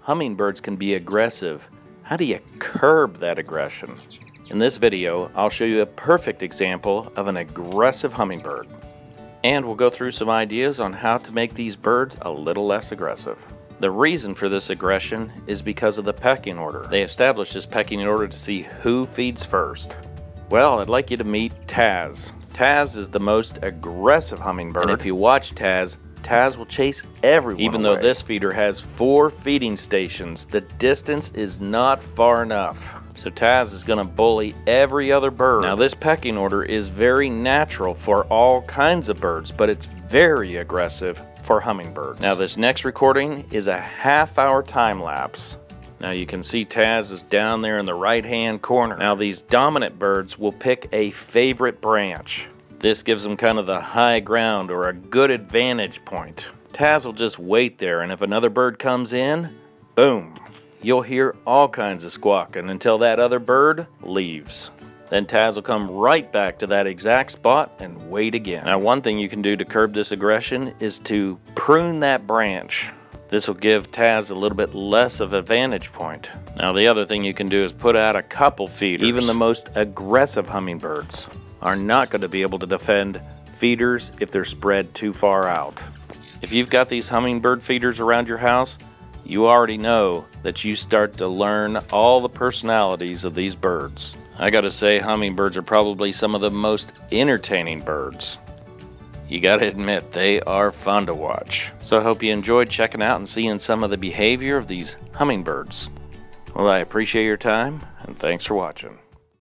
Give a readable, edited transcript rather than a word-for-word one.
Hummingbirds can be aggressive. How do you curb that aggression? In this video, I'll show you a perfect example of an aggressive hummingbird. And we'll go through some ideas on how to make these birds a little less aggressive. The reason for this aggression is because of the pecking order. They established this pecking order to see who feeds first. Well, I'd like you to meet Taz. Taz is the most aggressive hummingbird, and if you watch Taz, Taz will chase everyone Even away. though This feeder has 4 feeding stations, the distance is not far enough. So Taz is going to bully every other bird. Now this pecking order is very natural for all kinds of birds, but it's very aggressive for hummingbirds. Now this next recording is a half-hour time lapse. Now you can see Taz is down there in the right-hand corner. Now these dominant birds will pick a favorite branch. This gives them kind of the high ground or a good advantage point. Taz will just wait there, and if another bird comes in, boom, you'll hear all kinds of squawking until that other bird leaves. Then Taz will come right back to that exact spot and wait again. Now one thing you can do to curb this aggression is to prune that branch. This will give Taz a little bit less of a vantage point. Now the other thing you can do is put out a couple feeders. Even the most aggressive hummingbirds are not going to be able to defend feeders if they're spread too far out. If you've got these hummingbird feeders around your house, you already know that you start to learn all the personalities of these birds. I gotta say, hummingbirds are probably some of the most entertaining birds. You gotta admit, they are fun to watch. So I hope you enjoyed checking out and seeing some of the behavior of these hummingbirds. Well, I appreciate your time, and thanks for watching.